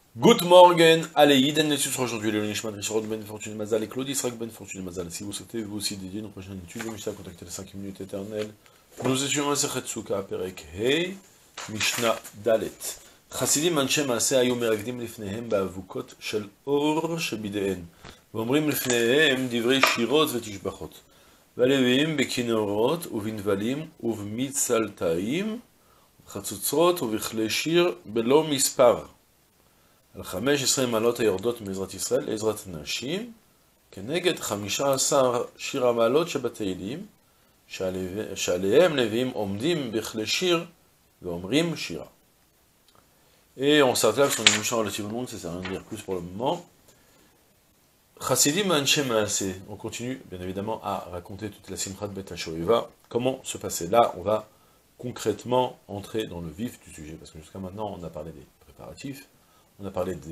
Good morning, allez, Yiden l'étude sur aujourd'hui, le Nishman, Richard Ben Fortune Mazal et Claude Israq Ben Fortune Mazal. Si vous souhaitez vous aussi dédier une prochaine étude, Mishnah, contactez les 5 minutes éternelles. Nous étions à Sechet Souka, Perek Hei, Mishnah Dalet. Chassidim Anshem Maaseh Ayu Meragdim Lifnehem Ba'avukot Shel Or Shebidehen. ואומרים לפניהם דברי שירות ותשבחות. והלוויים בכינורות ובנבלים ובמצלתאים, בחצוצרות ובכלי שיר בלא מספר. על 15 מעלות היורדות מעזרת ישראל לעזרת נשים, כנגד 15 שיר המעלות שבתהילים, שעליהם לוויים עומדים בכלי שיר ואומרים שירה. Et on s'attarde sur une émission relativement longue, ça sert à rien de dire plus pour le moment. Chassidim Anshe Maaseh, on continue bien évidemment à raconter toute la Simchat Bet HaShoeva. Comment se passer là? On va concrètement entrer dans le vif du sujet, parce que jusqu'à maintenant on a parlé des préparatifs, on a parlé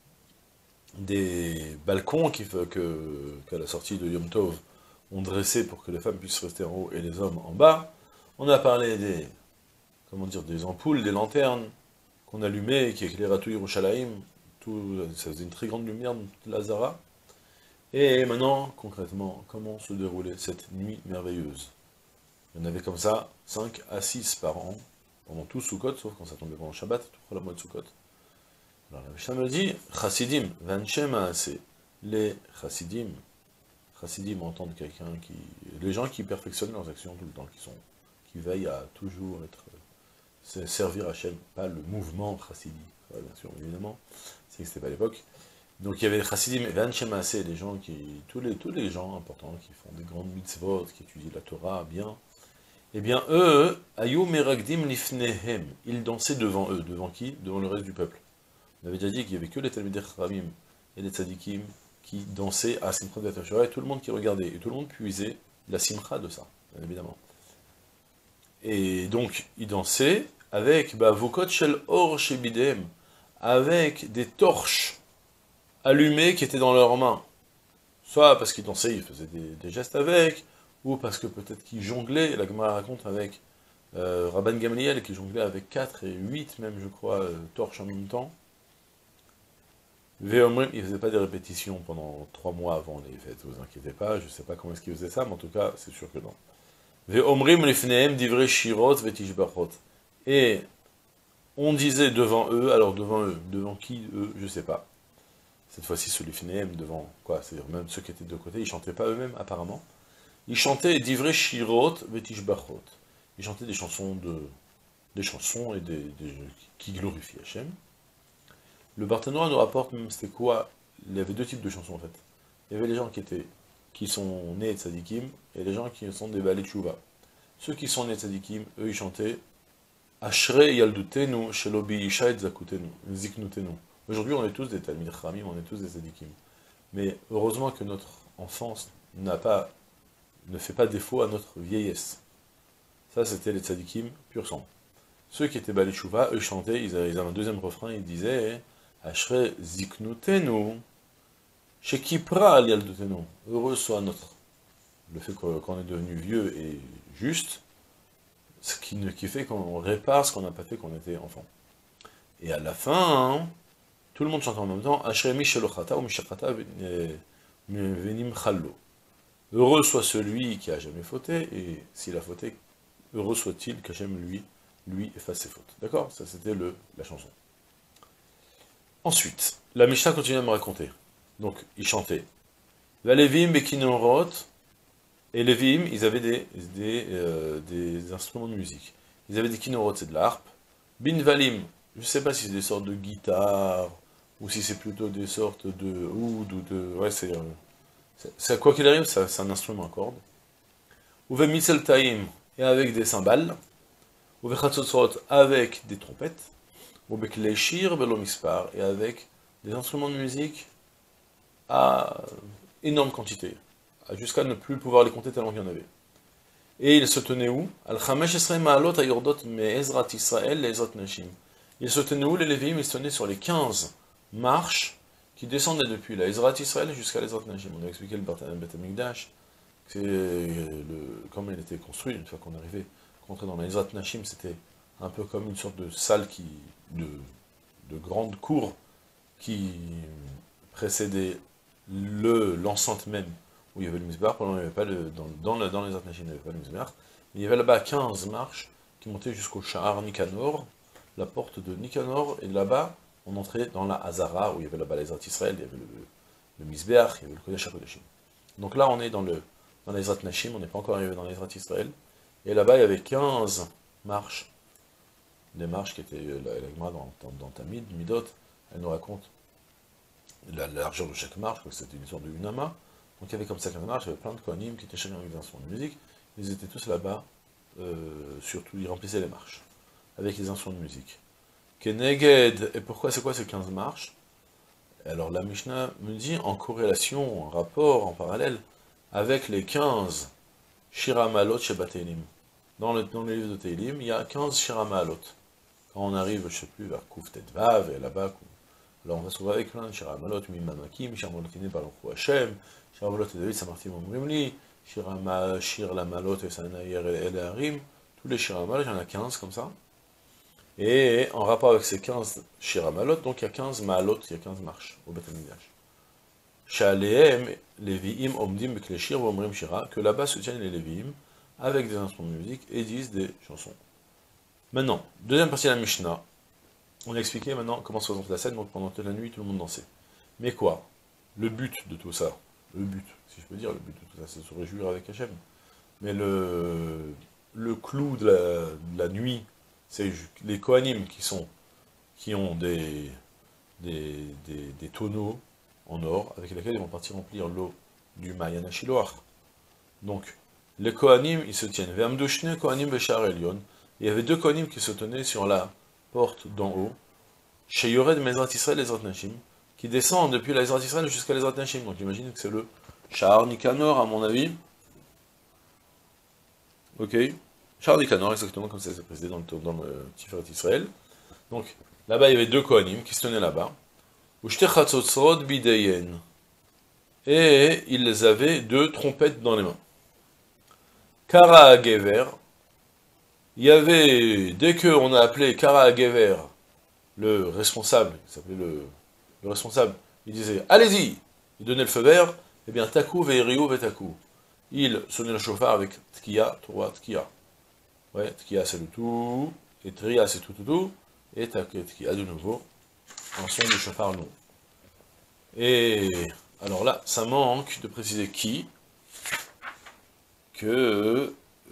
des balcons qu'à la sortie de Yom Tov ont dressé pour que les femmes puissent rester en haut et les hommes en bas. On a parlé des ampoules, des lanternes qu'on allumait, qui éclairaient tout Yerushalayim, ça faisait une très grande lumière dans toute la Zara. Et maintenant, concrètement, comment se déroulait cette nuit merveilleuse? Il y en avait comme ça 5 à 6 par an, pendant tout Sukkot, sauf quand ça tombait pendant Shabbat, tout la mois de Sukkot. Alors la Mishnah me dit, Chassidim, Vanshe Maaseh, les Chassidim entendent les gens qui perfectionnent leurs actions tout le temps, qui veillent à toujours servir Hachem, pas le mouvement Chassidi, bien sûr, évidemment, c'est que c'était pas l'époque. Donc il y avait les Chassidim et Vanshe Maaseh, les gens tous les gens importants, qui font des grandes mitzvot, qui étudient la Torah bien, eh bien eux, Ayu Meragdim Lifnehem, ils dansaient devant eux, devant qui? Devant le reste du peuple. On avait déjà dit qu'il n'y avait que les Talmidei Chachamim et les Tzadikim qui dansaient à Simchat Bet HaShoeva, et tout le monde qui regardait, et tout le monde puisait la Simcha de ça, bien évidemment. Et donc, ils dansaient avec Vokot Shel Or Shebidehem, avec des torches allumées qui étaient dans leurs mains. Soit parce qu'ils dansaient, ils faisaient des gestes avec, ou parce que peut-être qu'ils jonglaient, la Gemara raconte avec Rabban Gamliel qui jonglait avec 4 et 8 même, je crois, torches en même temps. Ve'omrim, il ne faisait pas des répétitions pendant 3 mois avant les fêtes, vous inquiétez pas, je ne sais pas comment est-ce qu'il faisait ça, mais en tout cas, c'est sûr que non. Ve'omrim lifnehem divrei shirot vetishbachot. Et on disait devant eux, alors devant qui eux, je ne sais pas. Cette fois-ci, ce lifnehem, devant quoi? C'est-à-dire même ceux qui étaient de côté, ils ne chantaient pas eux-mêmes, apparemment. Ils chantaient divrei shirot vetishbachot. Ils chantaient des chansons qui glorifient Hachem. Le Barthénois nous rapporte même c'était quoi? Il y avait 2 types de chansons en fait. Il y avait les gens qui sont nés de tzadikim, et les gens qui sont des balei tshuva. Ceux qui sont nés de tzadikim, eux ils chantaient Ashrei yaldutenu shelobi isha et zakutenu, ziknutenu. Aujourd'hui on est tous des talmidei chachamim, on est tous des tzadikim. Mais heureusement que notre enfance ne fait pas défaut à notre vieillesse. Ça c'était les tzadikim pur sang. Ceux qui étaient balei tshuva, eux chantaient, ils avaient un deuxième refrain, ils disaient Ashrei ziknutenu, shekipra al yaldutenu. Heureux soit le fait qu'on est devenu vieux et juste, ce qui fait qu'on répare ce qu'on n'a pas fait quand on était enfant. Et à la fin, tout le monde chante en même temps Ashrei mishelochata ou mishachata venim challo. Heureux soit celui qui a jamais fauté, et s'il a fauté, heureux soit-il qu'Hachem lui efface ses fautes. D'accord? Ça c'était la chanson. Ensuite, la Mishnah continue à me raconter. Donc, ils chantaient. La Levim Bekinorot, et les Levim, ils avaient des instruments de musique. Ils avaient des kinorot, c'est de la harpe. Binvalim, je ne sais pas si c'est des sortes de guitare, ou si c'est plutôt des sortes de oud, ou de... Ouais, c'est quoi qu'il arrive, c'est un instrument à cordes. Uve Mitzeltaim, et avec des cymbales. Uve Chatzotzot, avec des trompettes. Et avec des instruments de musique à énorme quantité, jusqu'à ne plus pouvoir les compter tellement qu'il y en avait. Et ils se tenaient où? Ils se tenaient où, les Lévi'im? Ils se tenaient sur les 15 marches qui descendaient depuis la Ezrat Israël jusqu'à l'Ezrat Nashim. On a expliqué le Bet Amikdash, comment il était construit une fois qu'on arrivait, qu'on entrait dans la Ezrat Nashim, c'était un peu comme une sorte de salle de grande cour qui précédait l'enceinte même, où il y avait le Mizbeach, pendant il n'y avait pas dans les Atnachim, il n'y avait pas le Mizbeach. Il y avait là-bas 15 marches qui montaient jusqu'au Sha'ar Nicanor, la porte de Nicanor, et là-bas, on entrait dans la Hazara, où il y avait là-bas les Israël, il y avait le Mizbeach, il y avait le Kodesh HaKodeshim. Donc là, on est dans les Atnachim, on n'est pas encore arrivé dans les Israël, et là-bas, il y avait 15 marches, des marches qui étaient, la Gemara dans Tamid, Midot, elle nous raconte la largeur de chaque marche, c'était une sorte de unama. Donc il y avait comme ça 15 marches, il y avait plein de kohanim qui étaient chacun avec des instruments de musique, ils étaient tous là-bas, surtout ils remplissaient les marches, avec les instruments de musique. Keneged, et pourquoi c'est quoi ces 15 marches? Alors la Mishnah me dit en corrélation, en rapport, en parallèle, avec les 15 Shira Maalot chez Bateilim. Dans le livre de Teilim, il y a 15 Shira Maalot. Quand on arrive, je ne sais plus, vers Kouf Tetvav, et là-bas, alors on va se trouver avec plein de Shira Maalot, Mimamakim, Shira Malotini Baruch Hashem, Shira Malot et David Samartim Omrimli, Shir la Malot et Sanaïr et Harim, tous les Shira Maalot, il y en a 15 comme ça. Et en rapport avec ces 15 Shira Maalot, donc il y a 15 Maalot, il y a 15 marches au Beth Amikdash. Shalehem, Leviim, Omdim, Bekleshir, Omrim Shira, que là-bas se tiennent les Leviim, avec des instruments de musique, et disent des chansons. Maintenant, deuxième partie de la Mishnah, on a expliqué maintenant comment se présente la scène, donc pendant toute la nuit, tout le monde dansait. Mais quoi? Le but de tout ça, le but, si je peux dire, le but de tout ça, c'est de se réjouir avec Hachem. Mais le clou de la nuit, c'est les Kohanim qui ont des tonneaux en or, avec lesquels ils vont partir remplir l'eau du Mayan Shiloach. Donc, les Kohanim, ils se tiennent. Ve'amdushne Kohanim Beshar Elyon. Il y avait deux Kohanim qui se tenaient sur la porte d'en haut, chez Yored Mezrat Israël et Ezrat Nashim, qui descendent depuis la Ezrat Israël jusqu'à l'Ezrat Nashim. Donc j'imagine que c'est le Sha'ar Nicanor, à mon avis. Ok. Sha'ar Nicanor, exactement comme ça c'est précisé dans le Tiferet Israël. Donc là-bas, il y avait deux Kohanim qui se tenaient là-bas. Et ils avaient deux trompettes dans les mains. Kara Gever. Il y avait, dès qu'on a appelé Kara Gever, le responsable, il s'appelait le responsable, il disait « Allez-y !» Il donnait le feu vert, eh bien, Taku ve'iriu ve'taku. Il sonnait le chauffard avec Tkiya, Torah, Tkiya. Ouais, Tkiya c'est le tout, et Triya c'est tout, et Tkiya de nouveau, un son de chauffard long. Et alors là, ça manque de préciser que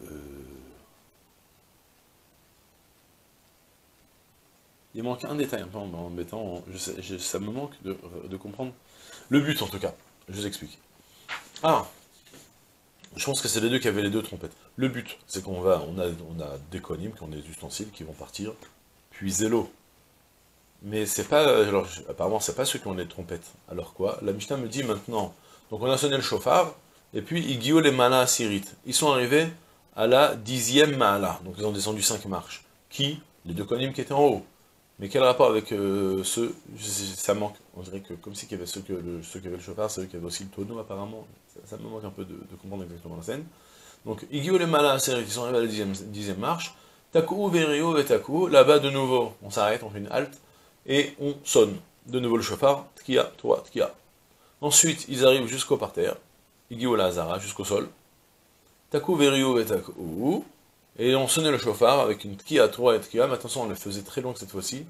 il manque un détail un peu embêtant, ça me manque de comprendre le but en tout cas, je vous explique. Ah, je pense que c'est les deux qui avaient les deux trompettes. Le but, c'est on a des kohanim qui ont des ustensiles qui vont partir puiser l'eau. Mais c'est pas, alors apparemment c'est pas ceux qui ont les trompettes. Alors quoi? La Mishnah me dit maintenant, donc on a sonné le chauffard, et puis Igio les Mala Asirit. Ils sont arrivés à la 10e Mala, donc ils ont descendu 5 marches. Qui? Les deux kohanim qui étaient en haut. Mais quel rapport avec ceux, ça manque, on dirait que comme si qu'il y avait ceux qui avaient le chauffard, ceux qui avaient aussi le tonneau apparemment, ça me manque un peu de comprendre exactement la scène. Donc, Igio les Mala Asirit, ils sont arrivés à la 10e marche, Taku Verio et Taku, là-bas de nouveau, on s'arrête, on fait une halte, et on sonne de nouveau le chauffard, Tkiya, Torah, Tkiya. Ensuite, ils arrivent jusqu'au parterre, Igio la Hazara, jusqu'au sol, Taku Verio et Taku, et on sonnait le chauffard avec une Tkiya, Torah et Tkiya, mais attention, on le faisait très long cette fois-ci,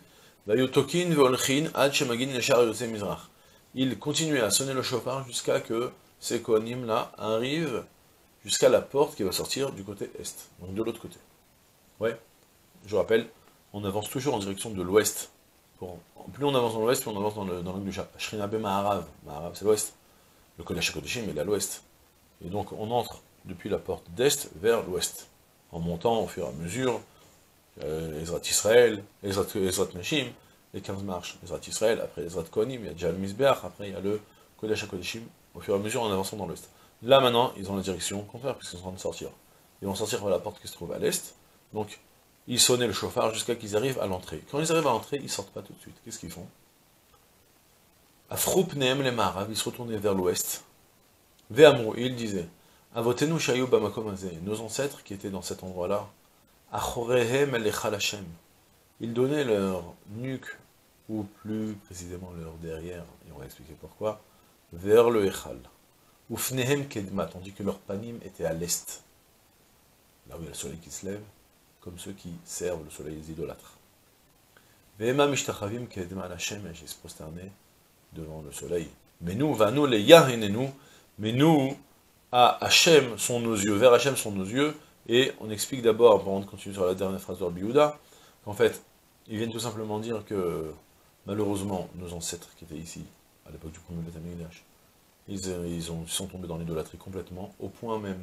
il continuait à sonner le chauffard jusqu'à que ces Kohanim là arrivent jusqu'à la porte qui va sortir du côté est, donc de l'autre côté. Ouais, je rappelle, on avance toujours en direction de l'ouest. Plus on avance dans l'ouest, plus on avance dans l'angle du chat. Shrinabe Maharav, Maharav c'est l'ouest. Le Kodesh HaKodeshim il est à l'ouest. Et donc on entre depuis la porte d'est vers l'ouest, en montant au fur et à mesure, Ezrat Israël, Ezrat Nashim, les 15 marches, Ezrat Israël, après Ezrat Kohanim, il y a déjà le Mizbeach, après il y a le Kodesh HaKodeshim, au fur et à mesure en avançant dans l'ouest. Là maintenant, ils ont la direction contraire, puisqu'ils sont en train de sortir. Ils vont sortir par la porte qui se trouve à l'est, donc ils sonnaient le chauffard jusqu'à qu'ils arrivent à l'entrée. Quand ils arrivent à l'entrée, ils sortent pas tout de suite. Qu'est-ce qu'ils font? Afroup Nehem les Maharav, ils se retournaient vers l'ouest. Ve'amrou, ils disaient, Avotenu Shayu Bamakomazé, nos ancêtres qui étaient dans cet endroit-là, Achorehem Elechal Hashem, ils donnaient leur nuque ou plus précisément leur derrière, et on va expliquer pourquoi, vers le Echal. Ufnehem kedma, tandis que leur panim était à l'est, là où il y a le soleil qui se lève, comme ceux qui servent le soleil, les idolâtres. Vehema mishtachavim kedma Hashem, et ils se prosternaient devant le soleil. Mais nous, vanu le yahinenu, mais nous, à Hachem sont nos yeux, vers Hachem sont nos yeux, et on explique d'abord, avant de continuer sur la dernière phrase de Rabbi Yehuda, qu'en fait, ils viennent tout simplement dire que, malheureusement, nos ancêtres qui étaient ici, à l'époque du premier Beth Amikdash, ils sont tombés dans l'idolâtrie complètement, au point même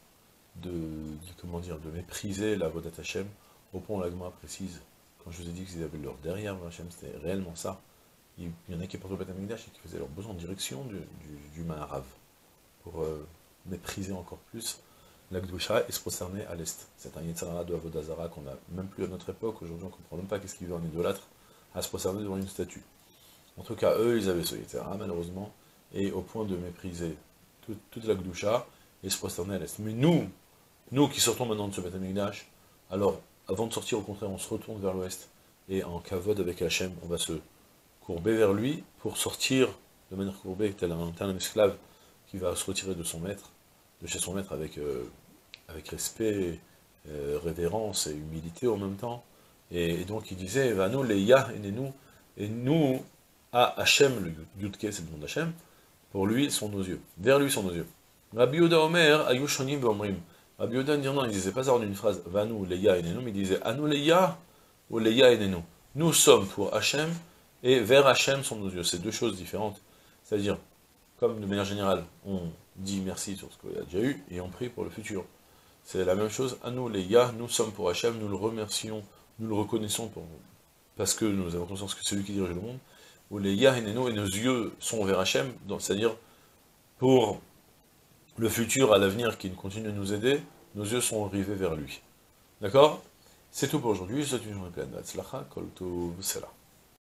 de mépriser la Vodat Hachem, au point où la Gemara précise, quand je vous ai dit qu'ils avaient leur derrière Hachem, c'était réellement ça. Il y en a qui portaient le Beth Amikdash et qui faisaient leur besoin en direction du Maharav, pour mépriser encore plus la Gdusha et se prosterner à l'est. C'est un Yetzirah de Avodah Zara qu'on n'a même plus à notre époque, aujourd'hui on ne comprend même pas qu'est-ce qu'il veut un idolâtre, à se prosterner devant une statue. En tout cas, eux, ils avaient ce Yetzirah, malheureusement, et au point de mépriser toute la Gdusha et se prosterner à l'est. Mais nous qui sortons maintenant de ce Beth Amikdash, alors, avant de sortir, au contraire, on se retourne vers l'ouest, et en kavod avec Hachem, on va se courber vers lui, pour sortir de manière courbée, tel un esclave qui va se retirer de son maître, de chez son maître avec respect, révérence et humilité en même temps. Et donc il disait, va nous les Yah et nous, à Hachem, le Yudke, c'est le nom d'Hachem, pour lui sont nos yeux, vers lui sont nos yeux. Rabbi Yehuda Omer, Ayushonim Beomrim. Rabbi Yehuda non, il disait pas ça en une phrase, va nous les Yah et mais il disait, à nous les Yah ou les Yah et nous sommes pour Hachem, et vers Hachem sont nos yeux. C'est deux choses différentes. C'est-à-dire, comme de manière générale, on dit merci sur ce qu'il y a déjà eu, et on prie pour le futur. C'est la même chose, à nous les Yah, nous sommes pour Hachem, nous le remercions, nous le reconnaissons parce que nous avons conscience que c'est lui qui dirige le monde, ou les Yah et nos yeux sont vers Hachem, c'est-à-dire pour le futur, à l'avenir, qui continue de nous aider, nos yeux sont rivés vers lui. D'accord? C'est tout pour aujourd'hui, je vous souhaite une journée pleine de Hatzlacha, Kol Tov, Selah.